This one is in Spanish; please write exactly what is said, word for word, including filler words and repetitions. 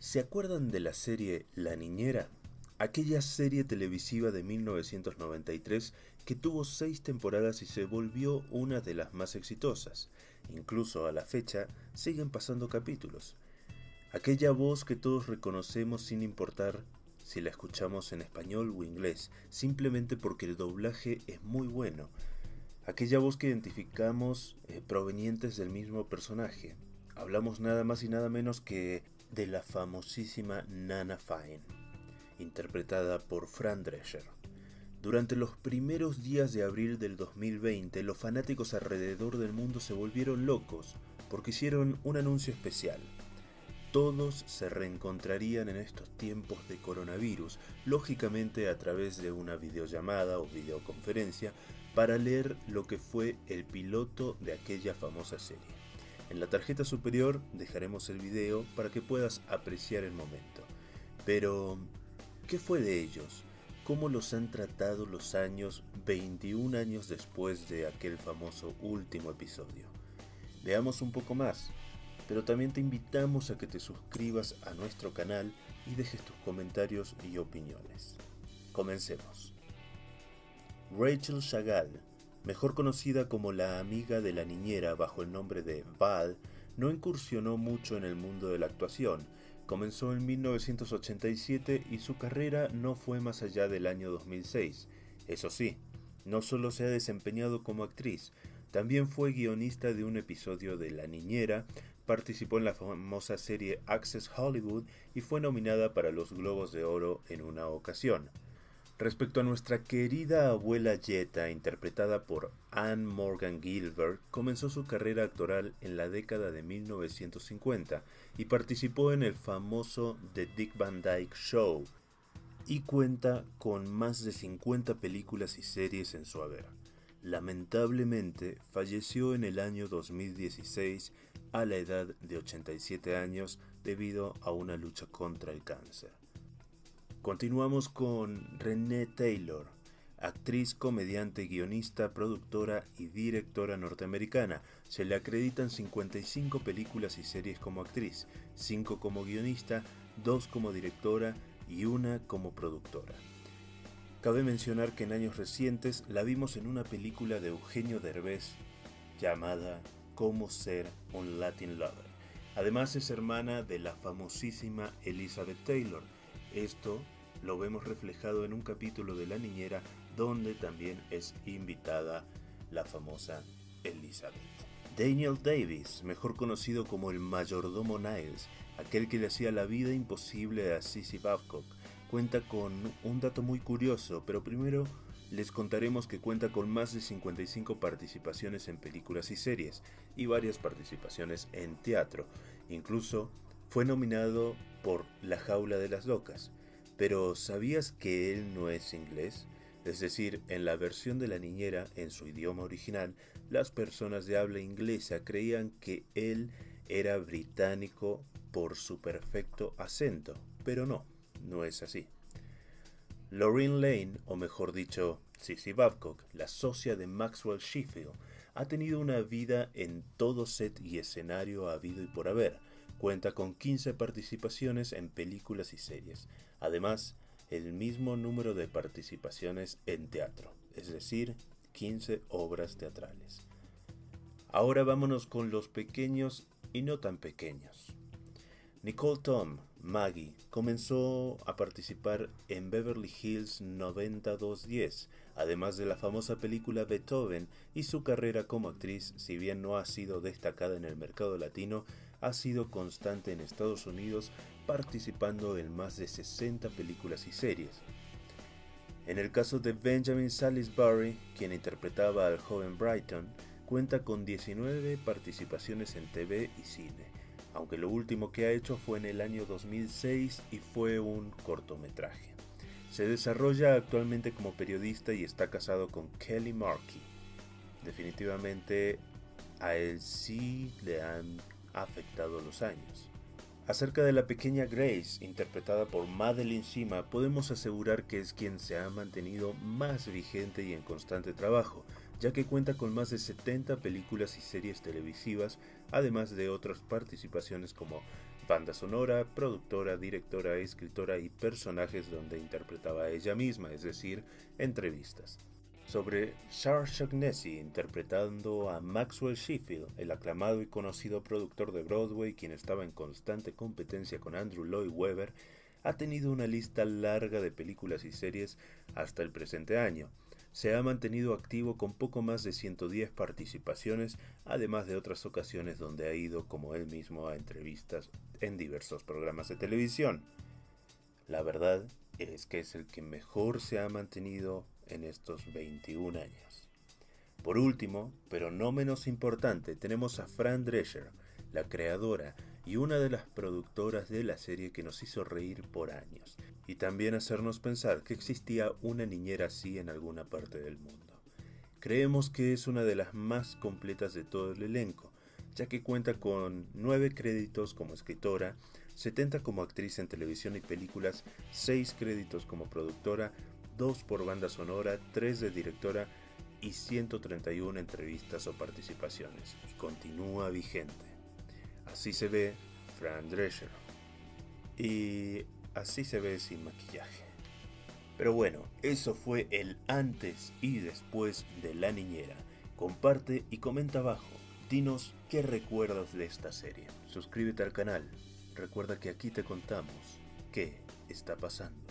¿Se acuerdan de la serie La Niñera? Aquella serie televisiva de mil novecientos noventa y tres que tuvo seis temporadas y se volvió una de las más exitosas. Incluso a la fecha siguen pasando capítulos. Aquella voz que todos reconocemos sin importar si la escuchamos en español o inglés, simplemente porque el doblaje es muy bueno. Aquella voz que identificamos eh, provenientes del mismo personaje. Hablamos nada más y nada menos que de la famosísima Nana Fine, interpretada por Fran Drescher. Durante los primeros días de abril del dos mil veinte, los fanáticos alrededor del mundo se volvieron locos porque hicieron un anuncio especial. Todos se reencontrarían en estos tiempos de coronavirus, lógicamente a través de una videollamada o videoconferencia, para leer lo que fue el piloto de aquella famosa serie. En la tarjeta superior dejaremos el video para que puedas apreciar el momento. Pero, ¿qué fue de ellos? ¿Cómo los han tratado los años, veintiún años después de aquel famoso último episodio? Veamos un poco más. Pero también te invitamos a que te suscribas a nuestro canal y dejes tus comentarios y opiniones. Comencemos. Rachel Chagall, mejor conocida como la amiga de la niñera bajo el nombre de Val, no incursionó mucho en el mundo de la actuación. Comenzó en mil novecientos ochenta y siete y su carrera no fue más allá del año dos mil seis. Eso sí, no solo se ha desempeñado como actriz, también fue guionista de un episodio de La Niñera, participó en la famosa serie Access Hollywood y fue nominada para los Globos de Oro en una ocasión. Respecto a nuestra querida abuela Jetta, interpretada por Anne Morgan Gilbert, comenzó su carrera actoral en la década de mil novecientos cincuenta y participó en el famoso The Dick Van Dyke Show y cuenta con más de cincuenta películas y series en su haber. Lamentablemente falleció en el año dos mil dieciséis a la edad de ochenta y siete años debido a una lucha contra el cáncer. Continuamos con Renée Taylor, actriz, comediante, guionista, productora y directora norteamericana. Se le acreditan cincuenta y cinco películas y series como actriz, cinco como guionista, dos como directora y una como productora. Cabe mencionar que en años recientes la vimos en una película de Eugenio Derbez llamada Cómo ser un Latin Lover. Además es hermana de la famosísima Elizabeth Taylor. Esto lo vemos reflejado en un capítulo de La Niñera donde también es invitada la famosa Elizabeth. Daniel Davis, mejor conocido como el mayordomo Niles, aquel que le hacía la vida imposible a Sissy Babcock, cuenta con un dato muy curioso, pero primero les contaremos que cuenta con más de cincuenta y cinco participaciones en películas y series y varias participaciones en teatro. Incluso fue nominado por La Jaula de las Locas. Pero ¿sabías que él no es inglés? Es decir, en la versión de La Niñera, en su idioma original, las personas de habla inglesa creían que él era británico por su perfecto acento, pero no. No es así. Lorraine Lane, o mejor dicho, Sissy Babcock, la socia de Maxwell Sheffield, ha tenido una vida en todo set y escenario habido y por haber. Cuenta con quince participaciones en películas y series. Además, el mismo número de participaciones en teatro, es decir, quince obras teatrales. Ahora vámonos con los pequeños y no tan pequeños. Nicole Tom, Maggie, comenzó a participar en Beverly Hills noventa y dos diez, además de la famosa película Beethoven, y su carrera como actriz, si bien no ha sido destacada en el mercado latino, ha sido constante en Estados Unidos, participando en más de sesenta películas y series. En el caso de Benjamin Salisbury, quien interpretaba al joven Brighton, cuenta con diecinueve participaciones en T V y cine, aunque lo último que ha hecho fue en el año dos mil seis y fue un cortometraje. Se desarrolla actualmente como periodista y está casado con Kelly Markey. Definitivamente a él sí le han afectado los años. Acerca de la pequeña Grace, interpretada por Madeline Sima, podemos asegurar que es quien se ha mantenido más vigente y en constante trabajo, ya que cuenta con más de setenta películas y series televisivas, además de otras participaciones como banda sonora, productora, directora, escritora y personajes donde interpretaba a ella misma, es decir, entrevistas. Sobre Charles Shaughnessy interpretando a Maxwell Sheffield, el aclamado y conocido productor de Broadway, quien estaba en constante competencia con Andrew Lloyd Webber, ha tenido una lista larga de películas y series hasta el presente año. Se ha mantenido activo con poco más de ciento diez participaciones, además de otras ocasiones donde ha ido como él mismo a entrevistas en diversos programas de televisión. La verdad es que es el que mejor se ha mantenido en estos veintiún años. Por último, pero no menos importante, tenemos a Fran Drescher, la creadora y una de las productoras de la serie que nos hizo reír por años, y también hacernos pensar que existía una niñera así en alguna parte del mundo. Creemos que es una de las más completas de todo el elenco, ya que cuenta con nueve créditos como escritora, setenta como actriz en televisión y películas, seis créditos como productora, dos por banda sonora, tres de directora y ciento treinta y una entrevistas o participaciones, y continúa vigente. Así se ve Fran Drescher. Y así se ve sin maquillaje. Pero bueno, eso fue el antes y después de La Niñera. Comparte y comenta abajo. Dinos qué recuerdas de esta serie. Suscríbete al canal. Recuerda que aquí te contamos qué está pasando.